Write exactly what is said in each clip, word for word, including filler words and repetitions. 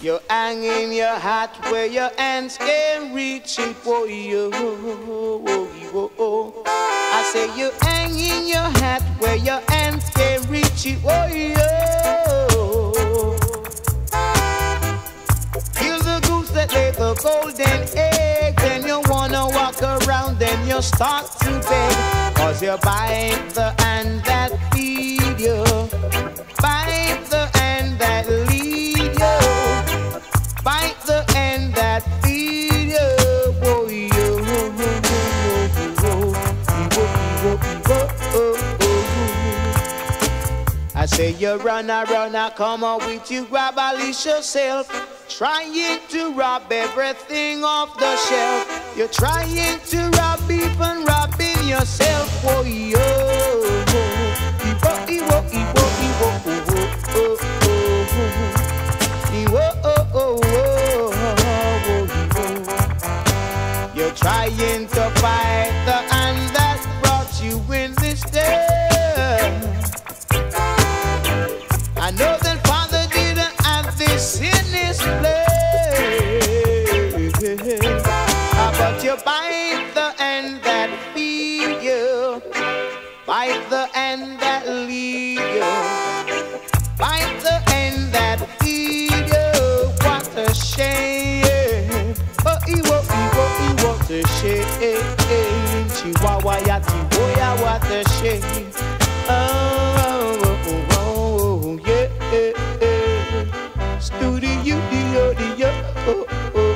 You're hanging your hat where your hands can reach it. Whoa, yo, whoa, whoa. I say you're hanging your hat where your hands can reach it. Whoa, yo. Kill the goose that laid the golden egg. Then you wanna walk around, then you start to beg. Cause you bite the hand that feed you, bite the hand that lead you, bite the hand that feed you. Whoa, yo, whoa, whoa, whoa, whoa, whoa, whoa. I say you run, I run, I come on with you, grab a leash yourself. Trying to rob everything off the shelf. You're trying to rob beef and robbing yourself. Whoa, yo. Ewo, ewo, ewo, ewo, oh, oh, oh. Ewo, oh, oh, oh, oh. You're trying to fight the hand that brought you in this day. I know that Father didn't have this in his place. But you bite the hand that feed you, bite the hand that lead you, bite the hand that feed you. What a shame! Oh, ewo, ewo, ewo, what a shame! Chihuahua, ya, Chihuahua, what a shame! Oh, oh, oh, oh, yeah, yeah. Studio, dio, dio, oh, oh, oh.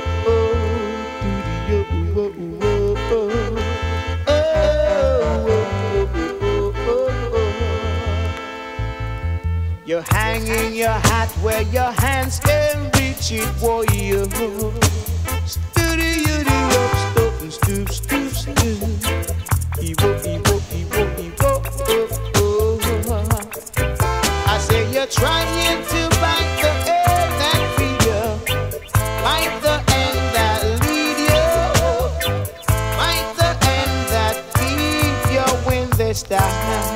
You're hanging your hat where your hands can reach it, whoa, yo. Studio, stop and stoop, stoop, stoop. Ewo, ewo, ewo, ewo, oh, oh. I say you're trying to bite the end that feed you, bite the end that lead you, bite the end that feed you when they stop.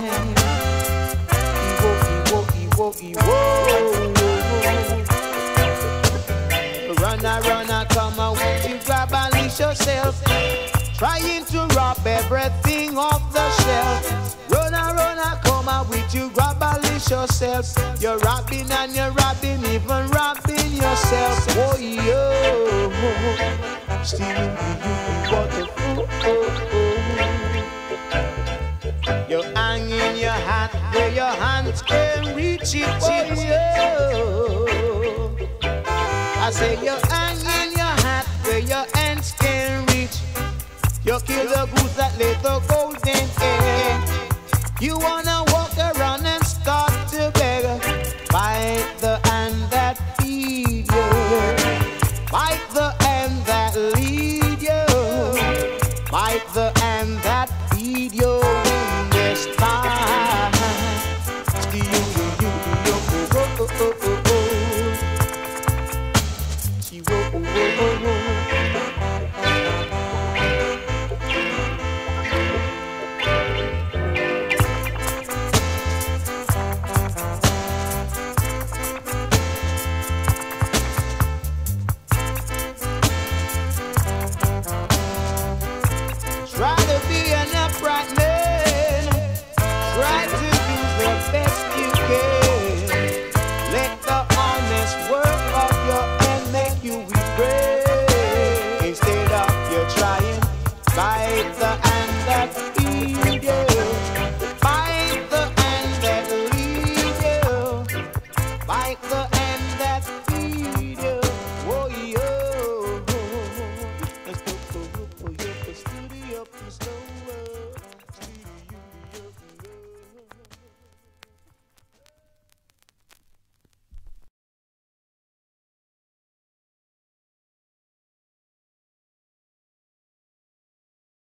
Runner, runner, come on, won't you grab and leash yourself? Trying to rob everything off the shelf. Runner, runner, come on, with you grab and leash yourself. You're robbing and you're robbing, even robbing yourself. Oh, yo, stealing you waterful. Oh, oh. You're hanging your hat where your hands can reach it. Oh, yo. I say you're hanging your hat where your hands can reach. You kill the goose that laid the golden egg. You wanna walk around and start to beg. Bite the hand that feed you, bite the